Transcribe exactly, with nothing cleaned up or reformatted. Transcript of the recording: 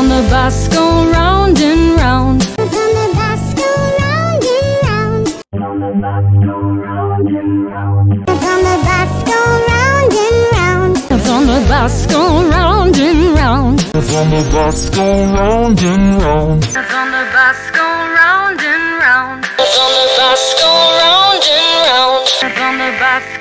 the bus go round and round. If on the bus go round and round. If on the bus go round and round. If on the bus go round and round. If on the bus go round and round. If on the bus go round and round. If on the bus go round and round. If on the bus go round and round. If on the bus